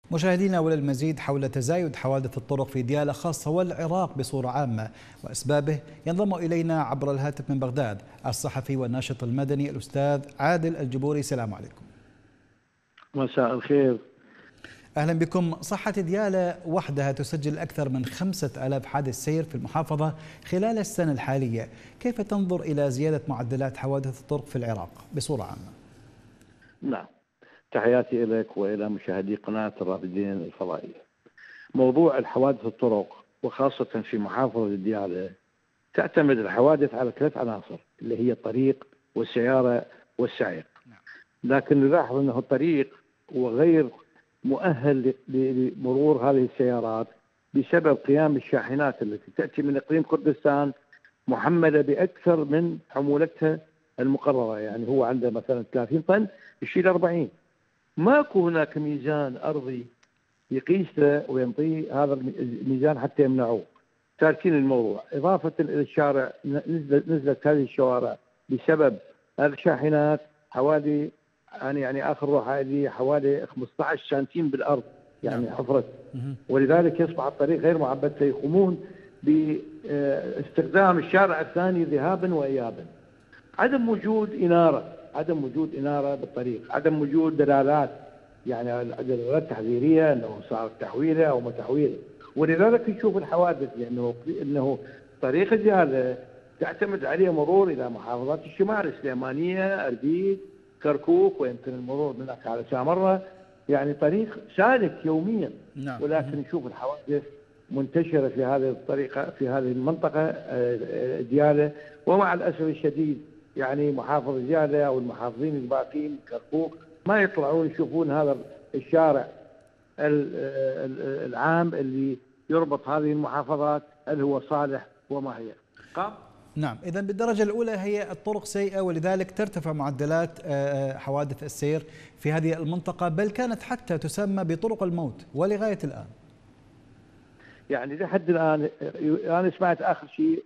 مشاهدينا، وللمزيد حول تزايد حوادث الطرق في ديالى خاصة والعراق بصورة عامة وأسبابه ينضم إلينا عبر الهاتف من بغداد الصحفي والناشط المدني الأستاذ عادل الجبوري. السلام عليكم. مساء الخير. أهلا بكم. صحة ديالى وحدها تسجل أكثر من 5000 حادث سير في المحافظة خلال السنة الحالية، كيف تنظر إلى زيادة معدلات حوادث الطرق في العراق بصورة عامة؟ نعم، تحياتي لك وإلى مشاهدي قناة الرافدين الفضائية. موضوع الحوادث الطرق وخاصة في محافظة ديالى تعتمد الحوادث على 3 عناصر اللي هي الطريق والسيارة والسائق. لكن نلاحظ أنه الطريق هو غير مؤهل لمرور هذه السيارات بسبب قيام الشاحنات التي تأتي من إقليم كردستان محملة بأكثر من حمولتها المقررة. يعني هو عنده مثلا 30 طن يشيل 40. ماكو هناك ميزان أرضي يقيس له وينطيه هذا الميزان حتى يمنعوه. تاركين الموضوع. إضافة إلى الشارع نزلت هذه الشوارع بسبب الشاحنات حوالي يعني آخر روحة لي حوالي 15 سنتيم بالأرض، يعني حفرت، ولذلك يصبح الطريق غير معبد. فيقومون باستخدام الشارع الثاني ذهابا وإيابا. عدم وجود إنارة بالطريق، عدم وجود دلالات، يعني دلالات تحذيرية أنه صار تحويلة أو ما تحويلة، ولذلك نشوف الحوادث. لأنه طريق ديالى تعتمد عليه مرور إلى محافظات الشمال، سليمانية، أربيل، كركوك، ويمكن المرور من هناك على سامرة، يعني طريق سالك يوميا. ولكن نشوف الحوادث منتشرة في هذه الطريقة في هذه المنطقة ديالى. ومع الأسف الشديد يعني محافظ ديالى أو المحافظين الباقيين كركوك ما يطلعون يشوفون هذا الشارع العام اللي يربط هذه المحافظات، هل هو صالح وما هي. نعم، إذن بالدرجة الأولى هي الطرق سيئة، ولذلك ترتفع معدلات حوادث السير في هذه المنطقة، بل كانت حتى تسمى بطرق الموت ولغاية الآن. يعني لحد الآن أنا سمعت آخر شيء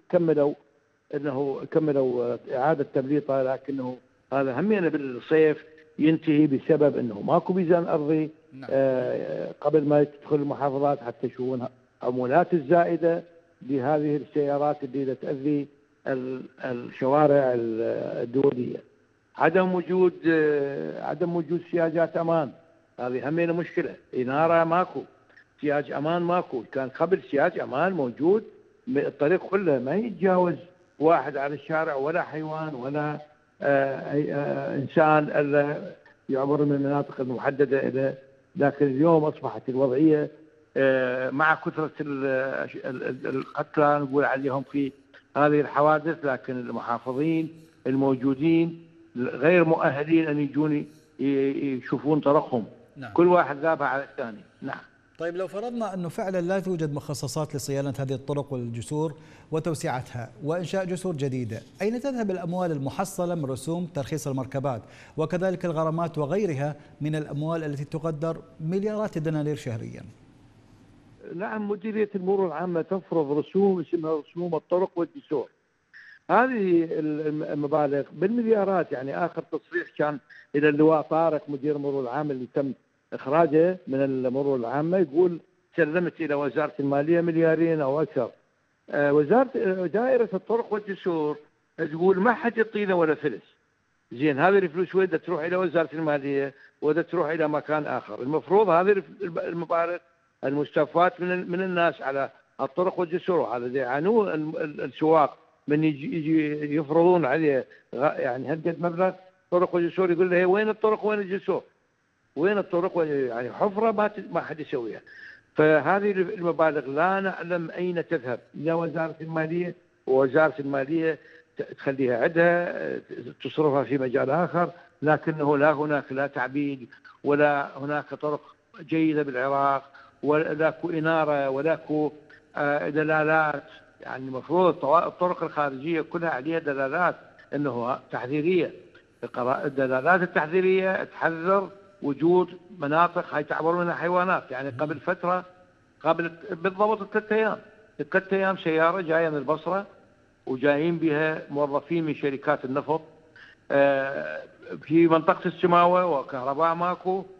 كملوا إعادة تبليطها، لكنه هذا همينا بالصيف ينتهي بسبب أنه ماكو ميزان أرضي. قبل ما تدخل المحافظات حتى يشوفون عمولات الزائدة لهذه السيارات اللي تؤذي الشوارع الدولية. عدم وجود سياجات أمان، هذه همينا مشكلة. إنارة ماكو، سياج أمان ماكو. كان قبل سياج أمان موجود، الطريق كله ما يتجاوز واحد على الشارع ولا حيوان ولا إنسان إلا يعبر من المناطق المحددة إلى. لكن اليوم أصبحت الوضعية مع كثرة القتلى نقول عليهم في هذه الحوادث، لكن المحافظين الموجودين غير مؤهلين أن يجون يشوفون طرقهم. كل واحد ذابح على الثاني. نعم. طيب، لو فرضنا أنه فعلا لا توجد مخصصات لصيانة هذه الطرق والجسور وتوسعتها وإنشاء جسور جديدة، أين تذهب الأموال المحصلة من رسوم ترخيص المركبات وكذلك الغرامات وغيرها من الأموال التي تقدر مليارات الدنانير شهريا؟ نعم، مديرية المرور العامة تفرض رسوم اسمها رسوم الطرق والجسور. هذه المبالغ بالمليارات. يعني آخر تصريح كان إلى اللواء طارق مدير المرور العام اللي تم إخراجه من المرور العامة، يقول سلمت إلى وزارة المالية 2 مليار أو أكثر. دائرة الطرق والجسور تقول ما حد يعطينا ولا فلس. زين، هذه الفلوس وين تروح؟ إلى وزارة المالية ولا تروح إلى مكان آخر. المفروض هذه المبالغ المستوفاة من الناس على الطرق والجسور، وهذا يعانون السواق من يجي يفرضون عليه يعني هالقد مبلغ طرق وجسور. يقول له وين الطرق وين الجسور؟ وين الطرق؟ يعني حفرة ما حد يسويها. فهذه المبالغ لا نعلم أين تذهب. إلى وزارة المالية، ووزارة المالية تخليها عندها تصرفها في مجال آخر، لكنه لا هناك لا تعبيد ولا هناك طرق جيدة بالعراق، ولا إنارة ولا دلالات. يعني المفروض الطرق الخارجية كلها عليها دلالات أنه تحذيرية. الدلالات التحذيرية تحذر وجود مناطق هاي تعبر منها حيوانات. يعني قبل فترة، بالضبط 3 أيام سيارة جاية من البصرة وجايين بها موظفين من شركات النفط في منطقة السماوة وكهرباء ماكو،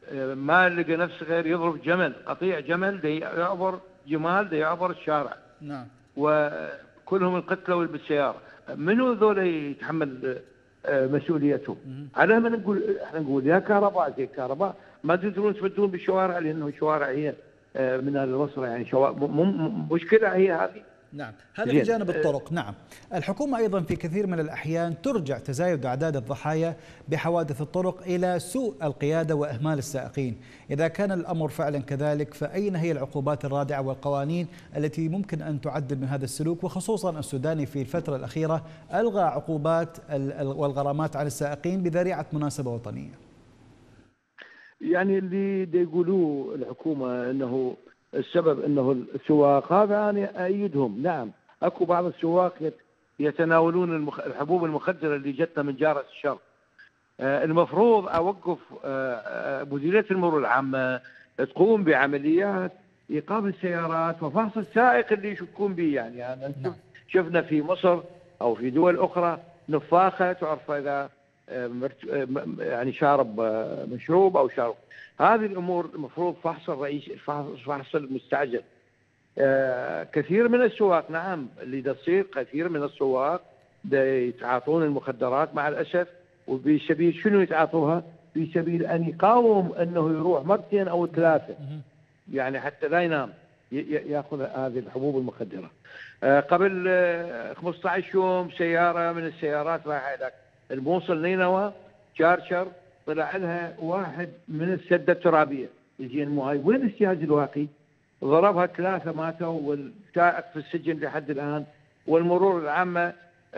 ما لقى نفسه غير يضرب جمل، قطيع جمل دي يعبر جمال دي يعبر الشارع. نعم. وكلهم القتلوا بالسيارة. منو ذول يتحمل مسؤوليتهم؟ على ما نقول احنا نقول يا كهرباء زي كهرباء ما تقدرون تبدلون بالشوارع، لانه الشوارع هي من الوصله يعني مشكله هي هذه. نعم، هذا في جانب الطرق. نعم، الحكومة أيضا في كثير من الأحيان ترجع تزايد أعداد الضحايا بحوادث الطرق إلى سوء القيادة وإهمال السائقين. إذا كان الأمر فعلا كذلك، فأين هي العقوبات الرادعة والقوانين التي ممكن أن تعدل من هذا السلوك؟ وخصوصا السوداني في الفترة الأخيرة ألغى عقوبات والغرامات عن السائقين بذريعة مناسبة وطنية. يعني اللي يقولوه الحكومة أنه السبب أنه السواق، هذا أنا أيدهم. نعم، أكو بعض السواق يتناولون الحبوب المخدرة اللي جتنا من جارة الشر. المفروض أوقف مديرية المرور العامة تقوم بعمليات إيقاف السيارات وفحص السائق اللي يشكون به. يعني شفنا في مصر أو في دول أخرى نفاخة تعرف إذا يعني شارب مشروب أو شارب. هذه الأمور المفروض فحص الرئيس، فحص المستعجل. كثير من السواق، نعم اللي تصير كثير من السواق يتعاطون المخدرات مع الأسف، وبسبيل شنو يتعاطوها؟ في سبيل أن يقاوم أنه يروح مرتين أو ثلاثة، يعني حتى لا ينام يأخذ هذه الحبوب المخدرة. قبل 15 يوم سيارة من السيارات رايحة إلى الموصل نينوى شارشر، طلع لها واحد من السدة الترابية يجي المهاي. وين السياج الواقي؟ ضربها 3 ماتوا، والسائق في السجن لحد الآن. والمرور العامة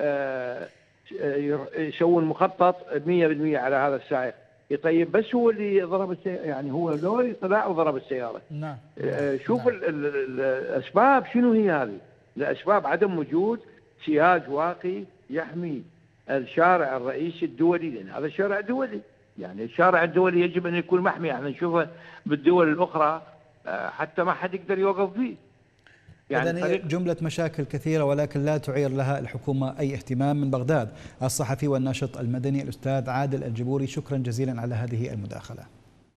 يسوون مخطط 100% على هذا السائق. يطيب بس هو اللي ضرب السيارة، يعني هو لوري طلع وضرب السيارة. نعم. شوف الأسباب شنو هي هذه؟ الأسباب عدم وجود سياج واقي يحمي الشارع الرئيسي الدولي، لأن هذا الشارع دولي. يعني الشارع الدولي يجب أن يكون محمي. احنا نشوفه بالدول الأخرى حتى ما حد يقدر يوقف فيه. يعني جملة مشاكل كثيرة ولكن لا تعير لها الحكومة أي اهتمام. من بغداد الصحفي والناشط المدني الأستاذ عادل الجبوري، شكرا جزيلا على هذه المداخلة.